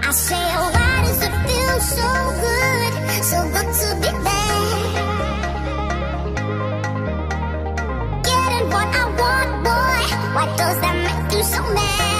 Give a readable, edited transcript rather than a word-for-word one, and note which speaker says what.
Speaker 1: I say, oh, why does it feel so good to be there? Getting what I want, boy, why does that make you so mad?